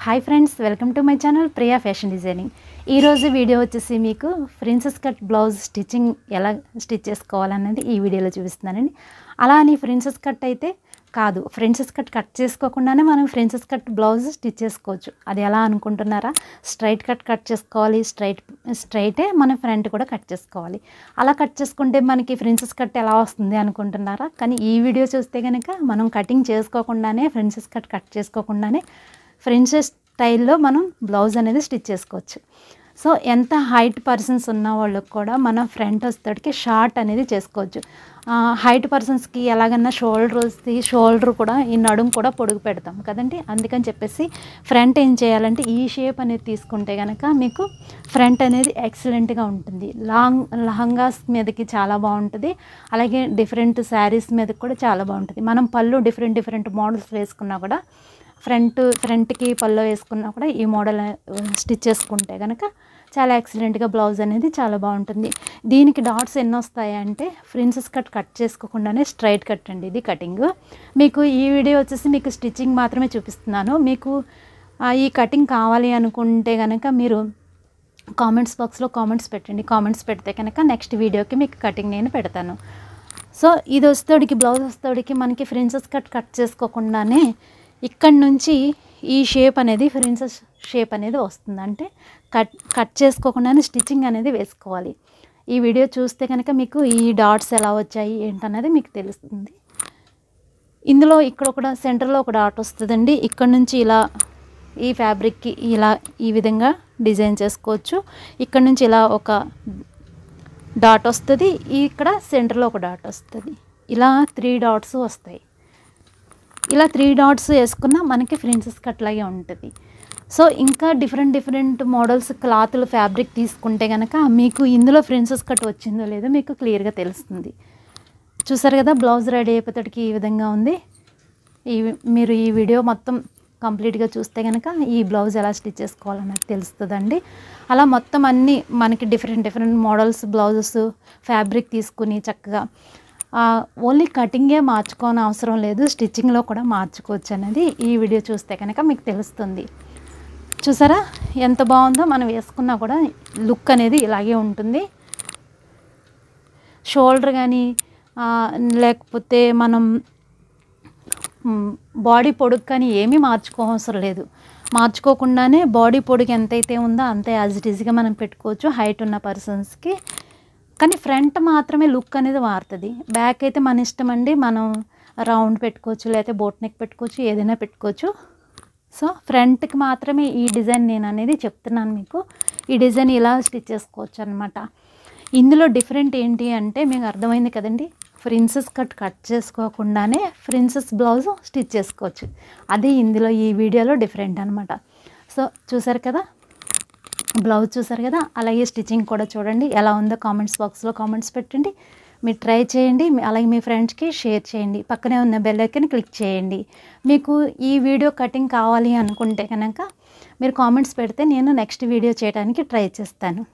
Hi friends, welcome to my channel Priya fashion designing. ఈరోజు video వచ్చేసి మీకు ప్రిన్సెస్ కట్ బ్లౌజ్ స్టిచ్చింగ్ ఎలా stitch చేసుకోవాలన్నది ఈ వీడియోలో చూపిస్తున్నానండి. అలా అని ప్రిన్సెస్ కట్ అయితే కాదు, ప్రిన్సెస్ కట్ చేసుకోకుండానే మనం ప్రిన్సెస్ కట్ బ్లౌజ్ స్టిచ్ చేసుకోవచ్చు. అది ఎలా అనుకుంటున్నారా? స్ట్రైట్ కట్ చేసుకోవాలి, స్ట్రైటే మనం ఫ్రంట్ కూడా కట్ చేసుకోవాలి. అలా కట్ చేసుకుంటే మనకి ప్రిన్సెస్ కట్ ఎలా వస్తుంది అనుకుంటున్నారా? కానీ ఈ వీడియో చూస్తే కనుక మనం కటింగ్ చేసుకోకుండానే ప్రిన్సెస్ కట్ చేసుకోకుండానే ప్రిన్సెస్ స్టైల్లో మనం బ్లౌజ్ అనేది స్టిచ్ చేసుకోవచ్చు. సో ఎంత హైట్ పర్సన్స్ ఉన్న వాళ్ళకి కూడా మనం ఫ్రంట్ వచ్చేటికి షార్ట్ అనేది చేసుకోవచ్చు. హైట్ పర్సన్స్కి ఎలాగన్నా షోల్డర్ కూడా ఈ నడుము కూడా పొడుగు పెడతాం కదండి. అందుకని చెప్పేసి ఫ్రంట్ ఏం చేయాలంటే ఈ షేప్ అనేది తీసుకుంటే కనుక మీకు ఫ్రంట్ అనేది ఎక్సలెంట్గా ఉంటుంది. లహంగాస్ మీదకి చాలా బాగుంటుంది. అలాగే డిఫరెంట్ శారీస్ మీదకి కూడా చాలా బాగుంటుంది. మనం పళ్ళు డిఫరెంట్ మోడల్స్ వేసుకున్నా కూడా ఫ్రంట్కి పళ్ళు వేసుకున్నా కూడా ఈ మోడల్ స్టిచ్ చేసుకుంటే కనుక చాలా ఎక్సలెంట్గా బ్లౌజ్ అనేది చాలా బాగుంటుంది. దీనికి డాట్స్ ఎన్ని వస్తాయంటే ప్రిన్సెస్ కట్ చేసుకోకుండానే స్ట్రైట్ కట్ అండి ఇది కటింగ్. మీకు ఈ వీడియో వచ్చేసి మీకు స్టిచ్చింగ్ మాత్రమే చూపిస్తున్నాను. మీకు ఈ కటింగ్ కావాలి అనుకుంటే కనుక మీరు కామెంట్స్ బాక్స్లో కామెంట్స్ పెట్టండి. కామెంట్స్ పెడితే కనుక నెక్స్ట్ వీడియోకి మీకు కటింగ్ నేను పెడతాను. సో ఇది వస్తేడికి బ్లౌజ్ వస్తేడికి మనకి ప్రిన్సెస్ కట్ చేసుకోకుండానే ఇక్కడ నుంచి ఈ షేప్ అనేది ప్రిన్సెస్ షేప్ అనేది వస్తుంది. అంటే కట్ చేసుకోకుండానే స్టిచ్చింగ్ అనేది వేసుకోవాలి. ఈ వీడియో చూస్తే కనుక మీకు ఈ డాట్స్ ఎలా వచ్చాయి ఏంటనేది మీకు తెలుస్తుంది. ఇందులో ఇక్కడ ఒక సెంటర్లో ఒక డాట్ వస్తుందండి. ఇక్కడ నుంచి ఇలా ఈ ఫ్యాబ్రిక్కి ఇలా ఈ విధంగా డిజైన్ చేసుకోవచ్చు. ఇక్కడ నుంచి ఇలా ఒక డాట్ వస్తుంది, ఇక్కడ సెంటర్లో ఒక డాట్ వస్తుంది. ఇలా 3 డాట్స్ వస్తాయి. ఇలా 3 డాట్స్ వేసుకున్న మనకి ప్రిన్సెస్ కట్ లాగే ఉంటుంది. సో ఇంకా డిఫరెంట్ మోడల్స్ క్లాతులు ఫ్యాబ్రిక్ తీసుకుంటే కనుక మీకు ఇందులో ప్రిన్సెస్ కట్ వచ్చిందో లేదో మీకు క్లియర్గా తెలుస్తుంది. చూసారు కదా, బ్లౌజ్ రెడీ అయిపోతాడికి ఈ విధంగా ఉంది. మీరు ఈ వీడియో మొత్తం కంప్లీట్గా చూస్తే కనుక ఈ బ్లౌజ్ ఎలా స్టిచ్ చేసుకోవాలన్నది తెలుస్తుందండి. అలా మొత్తం అన్నీ మనకి డిఫరెంట్ మోడల్స్ బ్లౌజెస్ ఫ్యాబ్రిక్ తీసుకుని చక్కగా ఓన్లీ కటింగే మార్చుకోని అవసరం లేదు, స్టిచ్చింగ్లో కూడా మార్చుకోవచ్చు అనేది ఈ వీడియో చూస్తే కనుక మీకు తెలుస్తుంది. చూసారా ఎంత బాగుందో, మనం వేసుకున్నా కూడా లుక్ అనేది ఇలాగే ఉంటుంది. షోల్డర్ కానీ లేకపోతే మనం బాడీ పొడుగు కానీ ఏమీ మార్చుకోవసరం లేదు. మార్చుకోకుండానే బాడీ పొడుగు ఎంతైతే ఉందో అంతే యాజ్ ఇట్ ఈజ్గా మనం పెట్టుకోవచ్చు హైట్ ఉన్న పర్సన్స్కి. కానీ ఫ్రంట్ మాత్రమే లుక్ అనేది మారుతుంది. బ్యాక్ అయితే మన ఇష్టం అండి, మనం రౌండ్ పెట్టుకోవచ్చు, లేకపోతే బోట్ నెక్ పెట్టుకోవచ్చు, ఏదైనా పెట్టుకోవచ్చు. సో ఫ్రంట్కి మాత్రమే ఈ డిజైన్ నేను అనేది చెప్తున్నాను మీకు. ఈ డిజైన్ ఇలా స్టిచ్ చేసుకోవచ్చు అనమాట. ఇందులో డిఫరెంట్ ఏంటి అంటే మీకు అర్థమైంది కదండి, ప్రిన్సెస్ కట్ చేసుకోకుండానే ప్రిన్సెస్ బ్లౌజ్ స్టిచ్ చేసుకోవచ్చు. అది ఇందులో ఈ వీడియోలో డిఫరెంట్ అనమాట. సో చూసారు కదా, బ్లౌజ్ చూసారు కదా, అలాగే స్టిచ్చింగ్ కూడా చూడండి ఎలా ఉందో కామెంట్స్ బాక్స్లో కామెంట్స్ పెట్టండి. మీరు ట్రై చేయండి, అలాగే మీ ఫ్రెండ్స్కి షేర్ చేయండి. పక్కనే ఉన్న బెల్ ఐకాన్ క్లిక్ చేయండి. మీకు ఈ వీడియో కటింగ్ కావాలి అనుకుంటే కనుక మీరు కామెంట్స్ పెడితే నేను నెక్స్ట్ వీడియో చేయడానికి ట్రై చేస్తాను.